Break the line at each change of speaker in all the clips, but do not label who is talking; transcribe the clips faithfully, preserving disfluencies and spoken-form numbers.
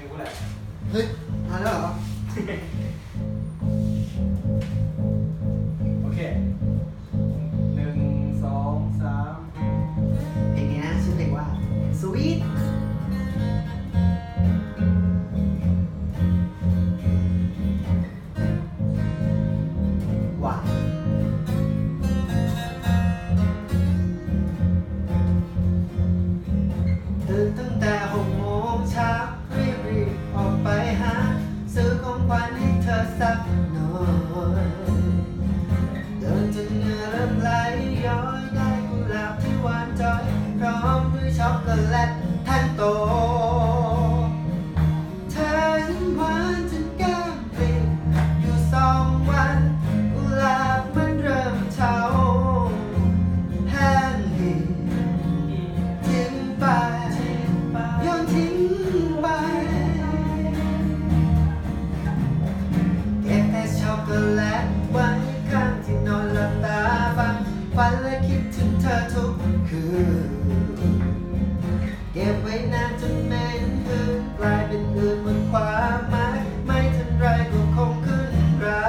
รู้แหละ
เฮ้ยมาแล้วเหรอ
โอเคหนึ่งสองสาม
เพลงนี้นะชื่อเพลงว่า Sweet หวานตื่นตั้งแต่หกโมงเช้ารีบรีบออกไปหาซื้อของขวัญให้เธอสักหน่อยเดินจนเหงื่อเริ่มไหลย้อยได้กุหลาบที่หวานจอยพร้อมด้วยช็อกโกแลตแท่งโตเธอยิ้มหวานจนแก้มปริอยู่สองวันกุหลาบมันเริ่มเฉาแห้งดีทิ้งไปโยนทิ้งไปเก็บแต่ช็อกโกแลตไว้ข้างที่นอนหลับตาฟังฝันและคิดถึงเธอทุกคืนเก็บไว้นานจนเหม็นหืนกลายเป็นอื่นหมดความหมายไม่ทันไรก็คงขึ้นรา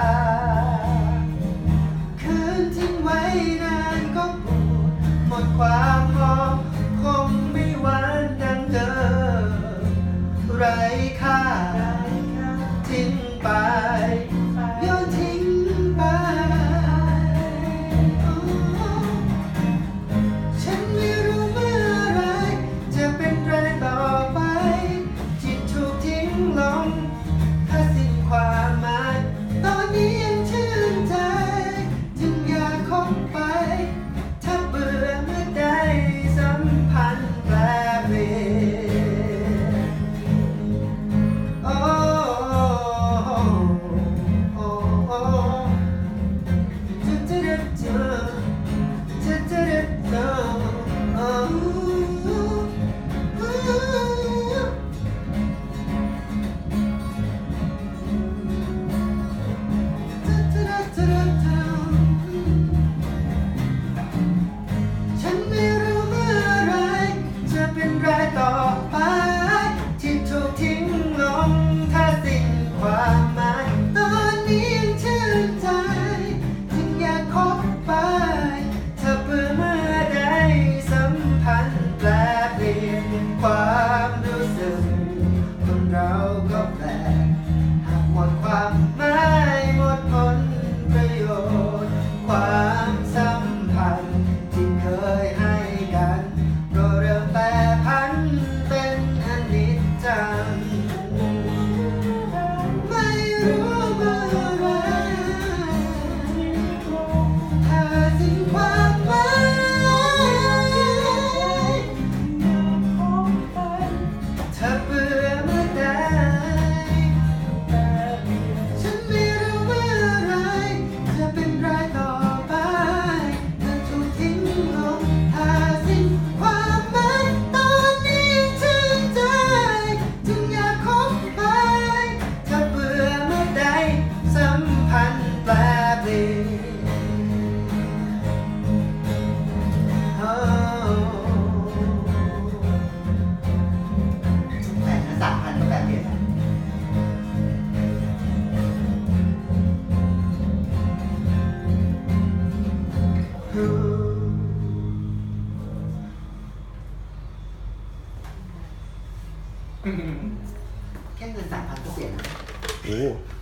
คืนทิ้งไว้นานก็ปวดหมดความหอมคงไม่หวานดังเดิมไร้ค่าทิ้งไปโยนทิ้งไปฉันไม่รู้เมื่อไรจะเป็นไรต่อไปที่ถูกทิ้งลงถ้าสิ้นความหมายตอนนี้ยังชื่นใจจึงอยากคบไปถ้าเบื่อเมื่อใดสัมพันธ์แปรเปลี่ยนโอ้โอ้โอ้จะจะจะจะจะจะโอ้ฉันไม่รู้เมื่อไรจะเป็นไรต่อไปที่ถูกทิ้งลงถ้าสิ้นความหมายตอนนี้ยังชื่นใจจึงอยากคบไปถ้าเบื่อเมื่อใดสัมพันธ์แปรเปลี่ยนความรู้สึกคนเราก็แปลกหากหมดความหมายหมดผลประโยชน์ความสัมพันธ์ที่เคยให้กันก็เริ่มแปรผันเป็นอนิจจังไม่รู้เมื่อไรถ้าสิ้นความหมายถ้าเบื่อเมื่อใดฉันไม่รู้เมื่อไรจะเป็นไรต่อไปถ้าถูกทิ้งลงถ้าสิ้นความหมายตอนนี้ชื่นใจจึงอยากคบไปถ้าเบื่อเมื่อใดสัมพันธ์แปรเปลี่ยนโอ้แต่ถ้าสามพันก็แปรเปลี่ยนนะแค่เงินสามพันก็เปลี่ยนนะ
โอ้